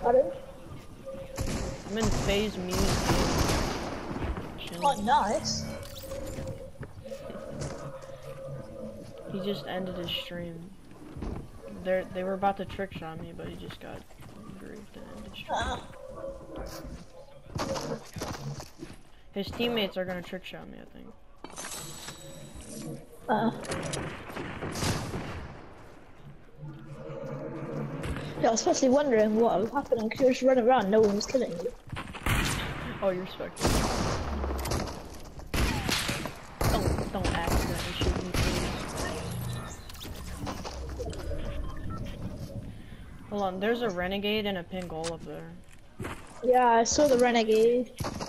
Pardon? I'm in Phase Music. Oh, nice. He just ended his stream. They were about to trick shot me, but he just got griefed and ended stream. His teammates are gonna trick shot me, I think. Yeah, I was especially wondering what was happening because you were just running around, no one was killing you. Oh, you're spectating. Don't accidentally shoot me, please. Hold on, there's a renegade and a pink goal up there. Yeah, I saw the renegade.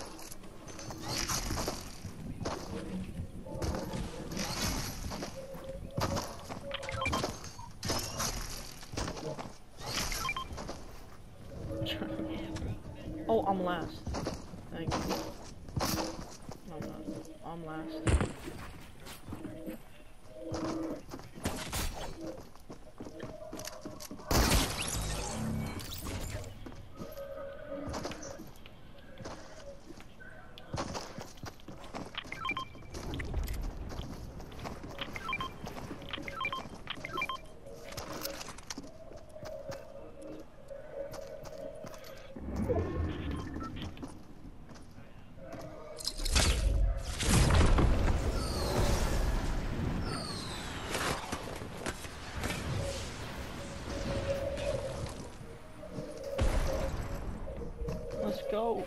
Oh, I'm last. Thank you. No, I'm not. I'm last. Let's go.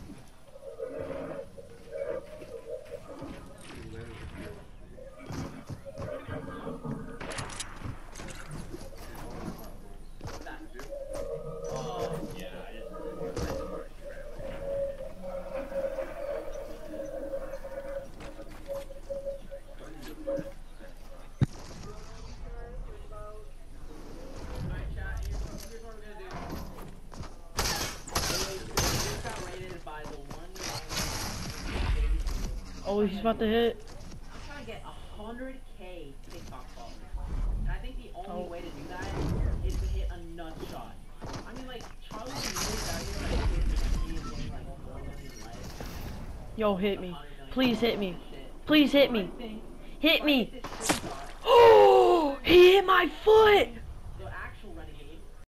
Oh, he's about to hit. I'm trying to get 100K TikTok followers. And I think the only way to do that is to hit a nut shot. I mean, like, Charlie can live out here, like, he is getting, like, all of his life. Yo, hit me. Please hit me. Please hit me. Hit me. Oh, he hit my foot.